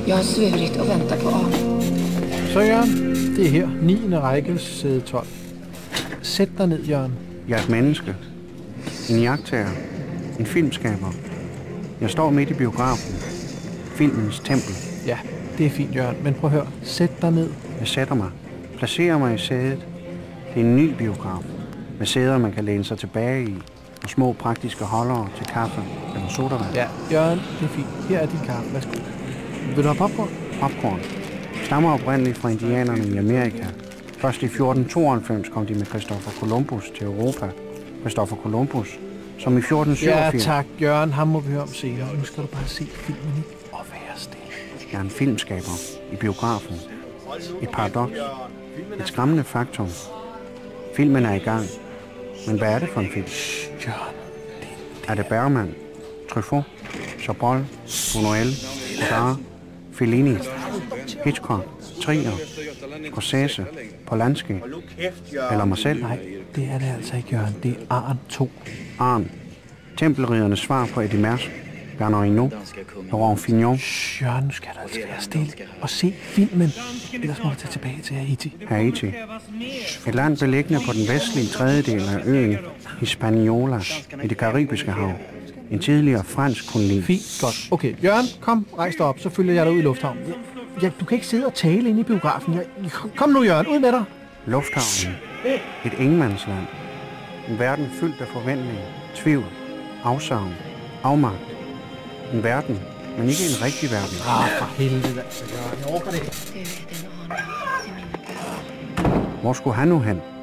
Jag har svurit och väntar på Arne. Så Jørgen, det er her, 9. række, sæde 12. Sæt dig ned, Jørgen. Jeg er et menneske. En jagttager. En filmskaber. Jeg står midt i biografen. Filmens tempel. Ja, det er fint, Jørgen, men prøv at høre. Sæt dig ned. Jeg sætter mig. Placerer mig i sædet. Det er en ny biograf. Med sæder, man kan læne sig tilbage i. Og små praktiske holdere til kaffe eller sodavand. Ja, Jørgen, det er fint. Her er din kaffe. Værsgo. Vil du have popcorn? Popcorn stammer oprindeligt fra indianerne i Amerika. Først i 1492 kom de med Christopher Columbus til Europa. Christopher Columbus, som i 1487... Ja tak, Jørgen. Ham må vi høre om senere. Nu skal du bare se filmen, ikke? Og være stille. Jeg er en filmskaber i biografen. Et paradoks. Et skræmmende faktum. Filmen er i gang. Men hvad er det for en film? Jørgen, Er det Bergman, Truffaut, Chabrol, Buñuel, Godard, Fellini, Hitchcock, Trier, Scorsese, Polanski eller mig selv? Nej, det er det altså ikke, Jørgen. Det er Arn 2. Arn. Tempelriddernes svar på Eddie Mærsk, Bernard Hinault, Laurent Fignon. Jørgen, nu skal du altså være stille og se filmen. Ellers må du tage tilbage til Haiti. Haiti. Et land beliggende på den vestlige tredjedel af øen Hispaniola i det karibiske hav. En tidligere fransk koloni. Fint, godt. Okay, Jørgen, kom, rejs dig op, så følger jeg dig ud i lufthavnen. Du kan ikke sidde og tale inde i biografen. Kom nu, Jørgen, ud med dig. Lufthavnen. Et ingenmandsland. En verden fyldt af forventning, tvivl, afsavn, afmagt. En verden, men ikke en rigtig verden. For helvede, altså, Jørgen. Jeg orker det. Hvor skulle han nu hen?